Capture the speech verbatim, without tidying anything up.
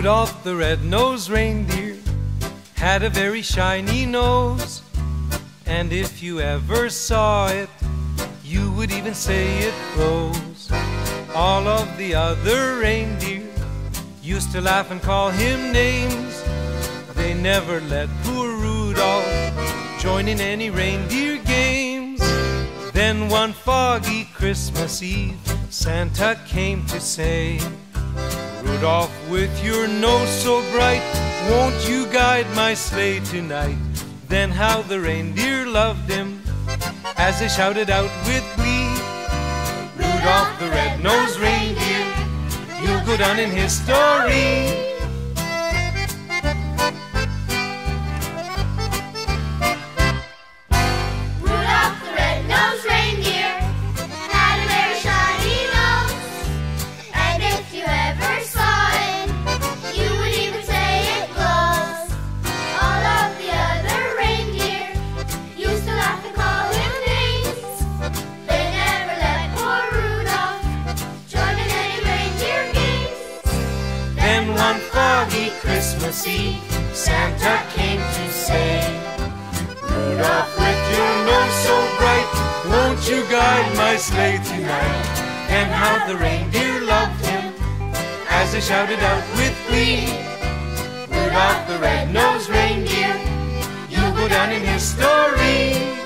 Rudolph the red-nosed reindeer had a very shiny nose, and if you ever saw it, you would even say it glows. All of the other reindeer used to laugh and call him names. They never let poor Rudolph join in any reindeer games. Then one foggy Christmas Eve, Santa came to say, Rudolph, with your nose so bright, won't you guide my sleigh tonight? Then how the reindeer loved him as they shouted out with glee, Rudolph the red-nosed reindeer, you'll go down in history. One foggy Christmas Eve, Santa came to say, Rudolph, with your nose so bright, won't you guide my sleigh tonight? And how the reindeer loved him as they shouted out with glee, Rudolph the red-nosed reindeer, you'll go down in history.